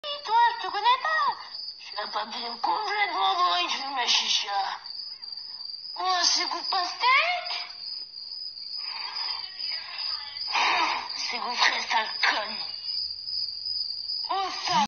Toi, je te connais pas. Je suis un papillon complètement bourré qui fume la chicha. Moi, c'est goût de pastèque. C'est goût de sale conne. Oh, ça.